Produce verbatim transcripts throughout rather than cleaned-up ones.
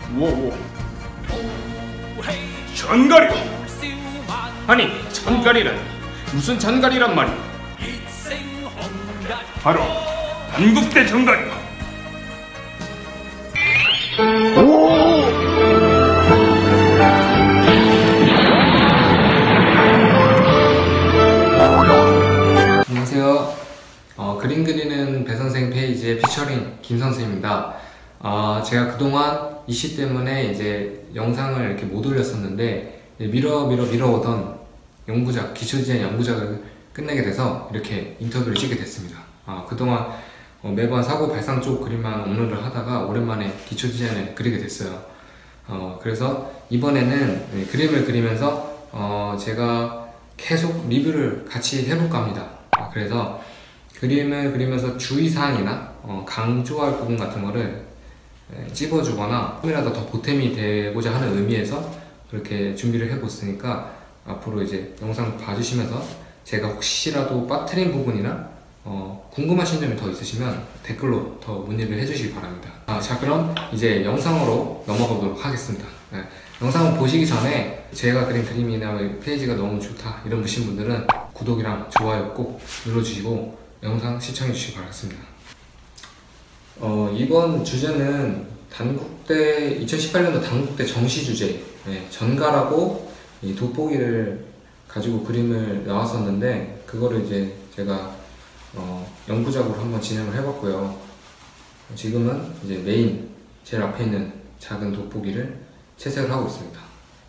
우와, 전갈이. 아니, 전갈이란 무슨 전갈이란 말이야? 바로 단국대 전갈이. 안녕하세요. 어, 그림 그리는 배선생 페이지의 피처링 김선생입니다. 어, 제가 그동안 이슈 때문에 이제 영상을 이렇게 못 올렸었는데 미뤄 미뤄 미뤄오던 연구작, 기초디자인 연구작을 끝내게 돼서 이렇게 인터뷰를 찍게 됐습니다. 어, 그동안 어, 매번 사고 발상 쪽 그림만 업로드를 하다가 오랜만에 기초디자인을 그리게 됐어요. 어, 그래서 이번에는 네, 그림을 그리면서 어, 제가 계속 리뷰를 같이 해볼까 합니다. 어, 그래서 그림을 그리면서 주의사항이나 어, 강조할 부분 같은 거를 예, 찝어주거나 조금이라도 더 보탬이 되고자 하는 의미에서 그렇게 준비를 해봤으니까 앞으로 이제 영상 봐주시면서 제가 혹시라도 빠뜨린 부분이나 어, 궁금하신 점이 더 있으시면 댓글로 더 문의를 해주시기 바랍니다. 아, 자, 그럼 이제 영상으로 넘어가 보도록 하겠습니다. 네, 영상을 보시기 전에 제가 그린 그림이나 페이지가 너무 좋다 이런 분신 분들은 구독이랑 좋아요 꼭 눌러주시고 영상 시청해 주시기 바라겠습니다. 어, 이번 주제는 단국대 이천십팔 년도 단국대 정시 주제 네, 전갈하고 이 돋보기를 가지고 그림을 나왔었는데 그거를 이제 제가 어, 연구작으로 한번 진행을 해봤고요. 지금은 이제 메인 제일 앞에 있는 작은 돋보기를 채색을 하고 있습니다.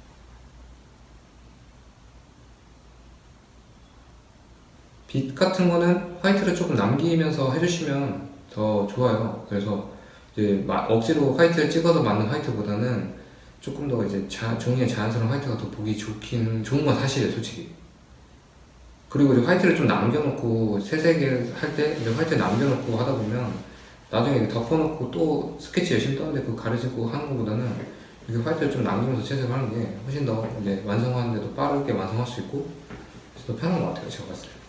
빛 같은 거는 화이트를 조금 남기면서 해주시면 더 좋아요. 그래서 이제 억지로 화이트를 찍어서 맞는 화이트보다는 조금 더 이제 자, 종이에 자연스러운 화이트가 더 보기 좋긴 좋은 건 사실이에요, 솔직히. 그리고 이제 화이트를 좀 남겨놓고 새색을 할 때 이제 화이트 남겨놓고 하다 보면 나중에 덮어놓고 또 스케치 열심히 떠는데 그거 가르치고 하는 것보다는 이렇게 화이트를 좀 남기면서 채색을 하는 게 훨씬 더 이제 완성하는데도 빠르게 완성할 수 있고 더 편한 것 같아요, 제가 봤을 때.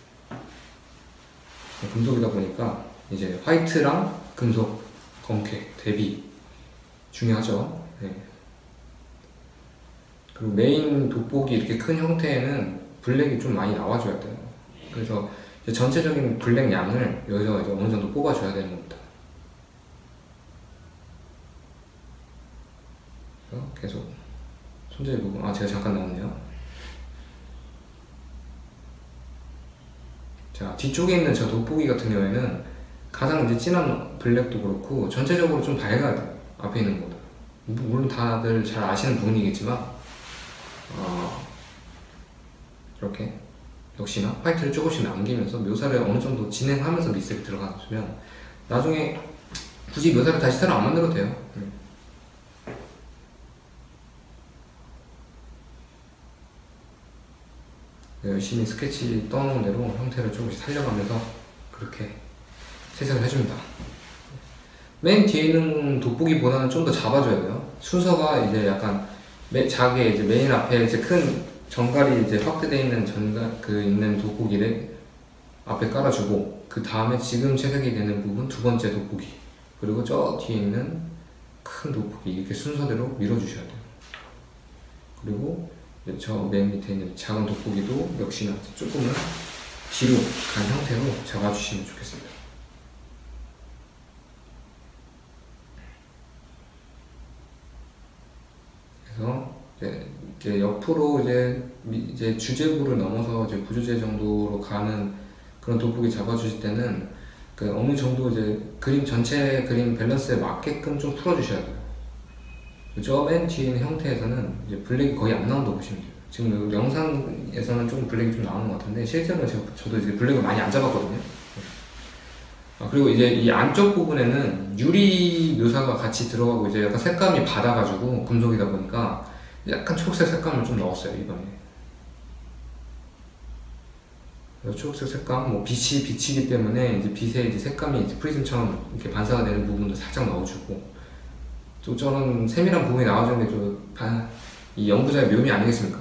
금속이다 보니까 이제 화이트랑 금속, 검게, 대비 중요하죠. 네. 그리고 메인 돋보기 이렇게 큰 형태에는 블랙이 좀 많이 나와줘야 돼요. 그래서 이제 전체적인 블랙 양을 여기서 이제 어느 정도 뽑아줘야 되는 겁니다. 그래서 계속 손재주 부분, 아 제가 잠깐 나왔네요. 자, 뒤쪽에 있는 저 돋보기 같은 경우에는 가장 이제 진한 블랙도 그렇고 전체적으로 좀 밝아야 돼요. 앞에 있는 거보다. 물론 다들 잘 아시는 부분이겠지만 어, 이렇게 역시나 화이트를 조금씩 남기면서 묘사를 어느 정도 진행하면서 미스를 들어가주면 나중에 굳이 묘사를 다시 새로 안 만들어도 돼요. 열심히 스케치 떠놓은 대로 형태를 조금씩 살려가면서 그렇게 채색을 해줍니다. 맨 뒤에 있는 돋보기보다는 좀 더 잡아줘야 돼요. 순서가 이제 약간 자기의 이제 메인 앞에 이제 큰 전갈이 이제 확대되어 있는 전갈 그 있는 돋보기를 앞에 깔아주고 그 다음에 지금 채색이 되는 부분 두 번째 돋보기 그리고 저 뒤에 있는 큰 돋보기 이렇게 순서대로 밀어주셔야 돼요. 그리고 저 맨 밑에 있는 작은 돋보기도 역시나 조금은 뒤로 간 형태로 잡아주시면 좋겠습니다. 그래서 이제, 이제 옆으로 이제, 이제 주제부를 넘어서 이제 구조제 정도로 가는 그런 돋보기 잡아주실 때는 그 어느 정도 이제 그림 전체 그림 밸런스에 맞게끔 좀 풀어주셔야 돼요. 저 맨 뒤에 있는 형태에서는 이제 블랙이 거의 안 나온다고 보시면 돼요. 지금 영상에서는 좀 블랙이 좀 나오는 것 같은데 실제로는 제가, 저도 이제 블랙을 많이 안 잡았거든요. 아, 그리고 이제 이 안쪽 부분에는 유리 묘사가 같이 들어가고 이제 약간 색감이 받아가지고 금속이다 보니까 약간 초록색 색감을 좀 넣었어요, 이번에. 초록색 색감, 뭐 빛이 빛이기 때문에 이제 빛에 이제 색감이 이제 프리즘처럼 이렇게 반사가 되는 부분도 살짝 넣어주고 또 저는 세밀한 부분이 나와주는 게 좀 이 연구자의 묘미 아니겠습니까?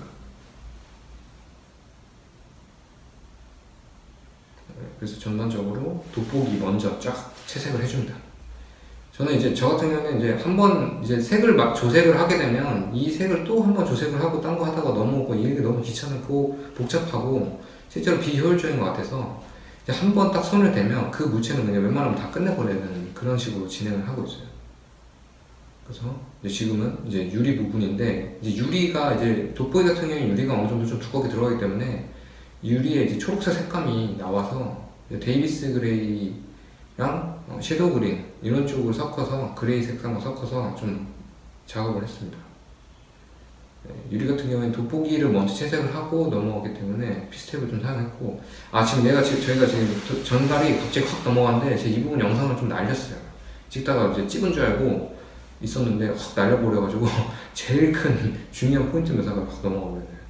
그래서 전반적으로 돋보기 먼저 쫙 채색을 해줍니다. 저는 이제 저 같은 경우는 이제 한번 이제 색을 막 조색을 하게 되면 이 색을 또 한 번 조색을 하고 딴 거 하다가 넘어오고 이게 너무 귀찮고 복잡하고 실제로 비효율적인 것 같아서 이제 한 번 딱 손을 대면 그 물체는 그냥 웬만하면 다 끝내버리는 그런 식으로 진행을 하고 있어요. 그래서 이제 지금은 이제 유리 부분인데 이제 유리가 이제 돋보기 같은 경우에 유리가 어느 정도 좀 두껍게 들어가기 때문에 유리에 이제 초록색 색감이 나와서 데이비스 그레이랑 어, 섀도우 그린 이런 쪽을 섞어서 그레이 색상을 섞어서 좀 작업을 했습니다. 네, 유리 같은 경우에는 돋보기를 먼저 채색을 하고 넘어가기 때문에 피스텝을 좀 사용했고 아 지금 얘가 지금 저희가 지금 전갈이 갑자기 확 넘어갔는데 제 이 부분 영상을 좀 날렸어요. 찍다가 이제 찍은 줄 알고 있었는데 확 날려버려가지고 제일 큰 중요한 포인트 묘사가 확 넘어가 버렸네요.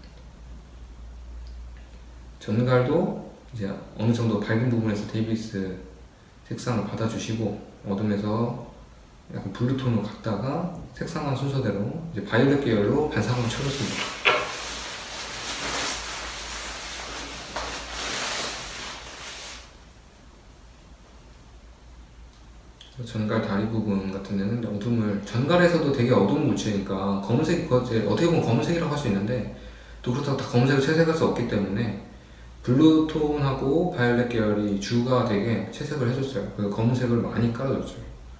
전갈도 이제 어느 정도 밝은 부분에서 데이비스 색상을 받아주시고 어둠에서 약간 블루톤으로 갔다가 색상한 순서대로 이제 바이올렛 계열로 반사광을 쳐줬습니다. 전갈 다리 부분 같은 데는 어둠을 전갈에서도 되게 어두운 물체니까 검은색 어떻게 보면 검은색이라고 할 수 있는데 또 그렇다고 다 검은색을 채색할 수 없기 때문에 블루톤하고 바이올렛 계열이 주가 되게 채색을 해줬어요. 그래서 검은색을 많이 깔아줬죠.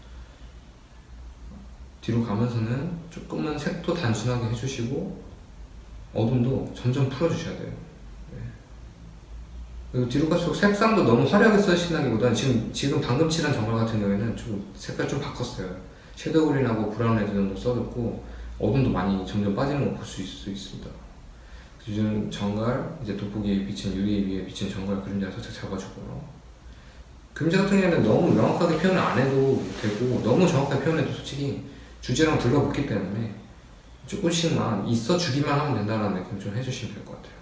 뒤로 가면서는 조금은 색도 단순하게 해주시고 어둠도 점점 풀어주셔야 돼요. 네. 그리고 뒤로 갈수록 색상도 너무 화려하게 쓰신다기보다는 지금, 지금 방금 칠한 정갈 같은 경우에는 좀 색깔 좀 바꿨어요. 섀도우 그린하고 브라운 레드 정도 써줬고 어둠도 많이 점점 빠지는 거 볼 수 있습니다. 요즘 정갈, 이제 돋보기에 비친 유리 위에 비친 정갈 그림자 살짝 잡아주고요. 그림자 같은 경우에는 너무 명확하게 표현을 안 해도 되고 너무 정확하게 표현해도 솔직히 주제랑 들러붙기 때문에 조금씩만 있어주기만 하면 된다는 느낌 좀 해주시면 될 것 같아요.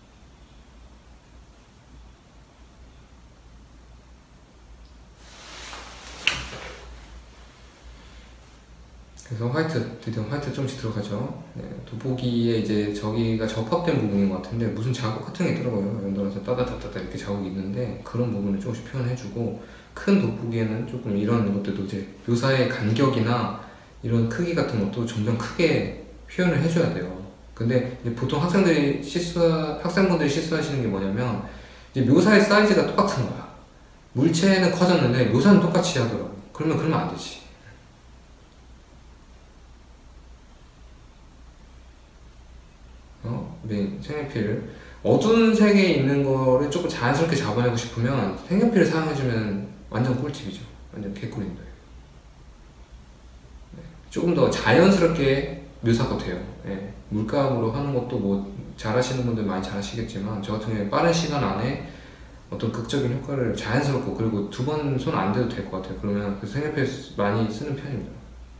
그래서 화이트, 드디어 화이트 조금씩 들어가죠. 네, 돋보기에 이제 저기가 접합된 부분인 것 같은데 무슨 자국 같은 게 있더라고요. 연달아서 따다다다다 이렇게 자국이 있는데 그런 부분을 조금씩 표현해주고 큰 돋보기에는 조금 이런 것들도 이제 묘사의 간격이나 이런 크기 같은 것도 점점 크게 표현을 해줘야 돼요. 근데 이제 보통 학생들이 실수, 학생분들이 실수하시는 게 뭐냐면 이제 묘사의 사이즈가 똑같은 거야. 물체는 커졌는데 묘사는 똑같이 하더라고. 그러면 그러면 안 되지. 어, 메인 색연필 어두운 색에 있는 거를 조금 자연스럽게 잡아내고 싶으면 색연필을 사용해주면 완전 꿀팁이죠. 완전 개꿀입니다. 네, 조금 더 자연스럽게 묘사가 돼요. 네, 물감으로 하는 것도 뭐 잘하시는 분들 많이 잘하시겠지만 저 같은 경우에 빠른 시간 안에 어떤 극적인 효과를 자연스럽고 그리고 두 번 손 안 대도 될 것 같아요. 그러면 그 색연필 많이 쓰는 편입니다.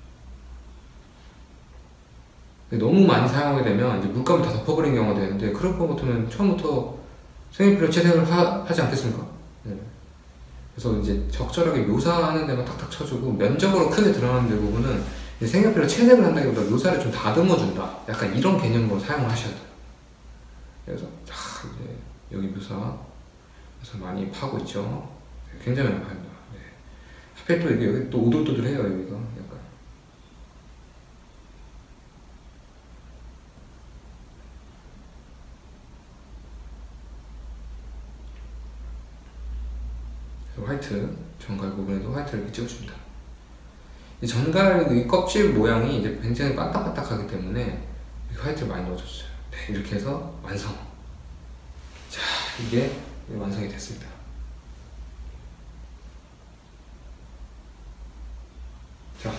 너무 많이 사용하게 되면 이제 물감을 다 덮어버리는 경우가 되는데 그럴 것 같으면 처음부터 색연필로 채색을 하, 하지 않겠습니까? 네. 그래서 이제 적절하게 묘사하는 데만 탁탁 쳐주고 면적으로 크게 드러나는 데 부분은 색연필로 채색을 한다기보다 묘사를 좀 다듬어준다. 약간 이런 개념으로 사용을 하셔야 돼요. 그래서 딱 이제 여기 묘사 그래서 많이 파고 있죠. 굉장히 많이 파입니다. 네. 하필 또 여기, 여기 또 오돌도돌해요. 여기가 약간. 화이트, 전갈 부분에도 화이트를 이렇게 찍어줍니다. 이 전갈 이 껍질 모양이 이제 굉장히 반딱반딱하기 때문에 화이트를 많이 넣어줬어요. 네, 이렇게 해서 완성. 자, 이게 완성이 됐습니다. 자,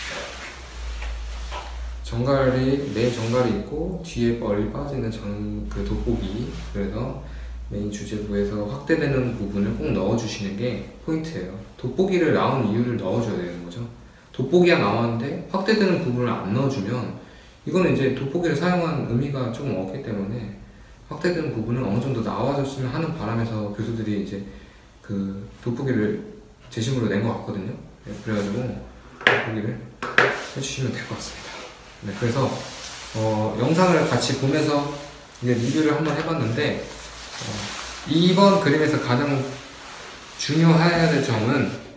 정갈이 내 정갈이 있고 뒤에 멀리 빠지는 전 그 돋보기. 그래서 메인 주제부에서 확대되는 부분을 꼭 넣어주시는 게 포인트예요. 돋보기를 나온 이유를 넣어줘야 되는 거죠. 돋보기가 나왔는데 확대되는 부분을 안 넣어주면 이거는 이제 돋보기를 사용한 의미가 조금 없기 때문에 확대되는 부분은 어느 정도 나와줬으면 하는 바람에서 교수들이 이제 그 돋보기를 제시물로 낸 것 같거든요. 네, 그래가지고 돋보기를 해주시면 될 것 같습니다. 네, 그래서 어, 영상을 같이 보면서 이제 리뷰를 한번 해봤는데 어, 이번 그림에서 가장 중요해야 될 점은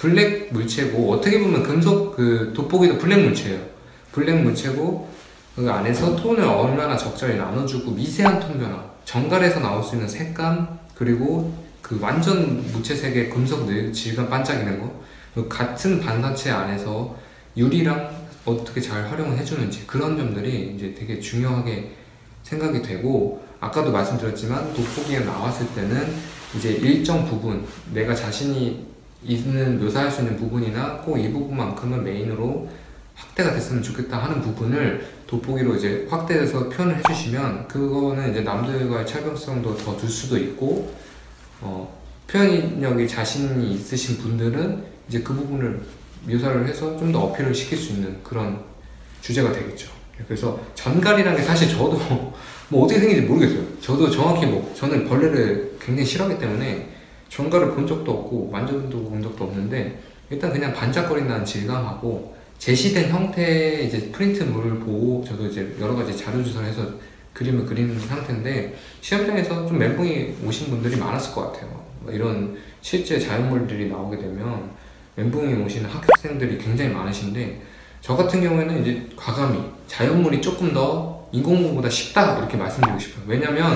블랙 물체고, 어떻게 보면 금속 그 돋보기도 블랙 물체예요. 블랙 물체고 그 안에서 톤을 얼마나 적절히 나눠주고 미세한 톤 변화, 정갈에서 나올 수 있는 색감, 그리고 그 완전 무채색의 금속 질감 반짝이는 거, 그리고 같은 반사체 안에서 유리랑 어떻게 잘 활용을 해주는지, 그런 점들이 이제 되게 중요하게 생각이 되고, 아까도 말씀드렸지만 돋보기에 나왔을 때는 이제 일정 부분, 내가 자신이 있는 묘사할 수 있는 부분이나 꼭 이 부분만큼은 메인으로 확대가 됐으면 좋겠다 하는 부분을 돋보기로 이제 확대해서 표현을 해주시면, 그거는 이제 남들과의 차별성도 더 줄 수도 있고, 어, 표현력이 자신이 있으신 분들은 이제 그 부분을 묘사를 해서 좀 더 어필을 시킬 수 있는 그런 주제가 되겠죠. 그래서 전갈이라는 게 사실 저도 뭐 어떻게 생긴지 모르겠어요. 저도 정확히 뭐, 저는 벌레를 굉장히 싫어하기 때문에 전갈을 본 적도 없고 만져도 본 적도 없는데, 일단 그냥 반짝거린다는 질감하고 제시된 형태의 이제 프린트물을 보고 저도 이제 여러 가지 자료 조사를 해서 그림을 그리는 상태인데, 시험장에서 좀 멘붕이 오신 분들이 많았을 것 같아요. 이런 실제 자연물들이 나오게 되면 멘붕이 오시는 학생들이 굉장히 많으신데, 저 같은 경우에는 이제 과감히 자연물이 조금 더 인공물보다 쉽다 이렇게 말씀드리고 싶어요. 왜냐면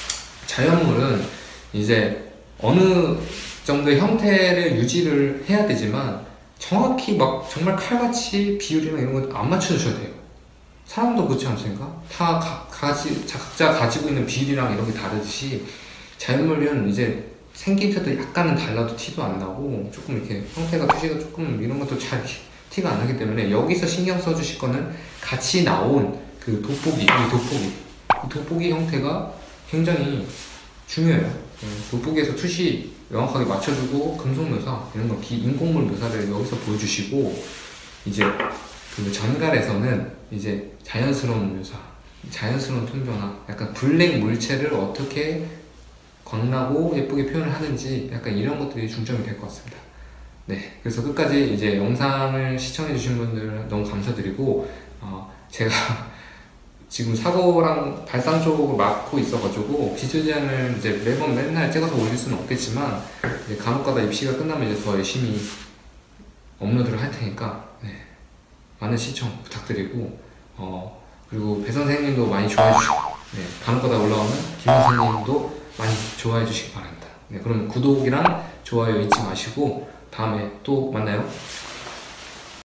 자연물은 이제 어느 정도의 형태를 유지를 해야 되지만 정확히 막 정말 칼같이 비율이나 이런 거 안 맞춰주셔야 돼요. 사람도 그렇지 않습니까? 다 가, 가지, 각자 가지고 있는 비율이랑 이런 게 다르듯이 자연물은 이제 생김새도 약간은 달라도 티도 안 나고, 조금 이렇게 형태가 표시가 조금 이런 것도 잘 티가 안 나기 때문에 여기서 신경 써주실 거는 같이 나온 그 돋보기, 이 돋보기, 이 돋보기 형태가 굉장히 중요해요. 돋보기에서 투시 명확하게 맞춰주고, 금속 묘사 이런 거, 인공물 묘사를 여기서 보여주시고, 이제 그 전갈에서는 이제 자연스러운 묘사, 자연스러운 톤 변화, 약간 블랙 물체를 어떻게 광나고 예쁘게 표현을 하는지, 약간 이런 것들이 중점이 될 것 같습니다. 네, 그래서 끝까지 이제 영상을 시청해주신 분들 너무 감사드리고, 어, 제가 지금 사고랑 발상 쪽을 맡고 있어가지고 기술 제안을 이제 매번 맨날 찍어서 올릴 수는 없겠지만, 이제 간혹가다 입시가 끝나면 이제 더 열심히 업로드를 할 테니까, 네, 많은 시청 부탁드리고, 어, 그리고 배 선생님도 많이 좋아해 주시고, 네, 간혹가다 올라오면 김 선생님도 많이 좋아해 주시기 바랍니다. 네, 그럼 구독이랑 좋아요 잊지 마시고 다음에 또 만나요.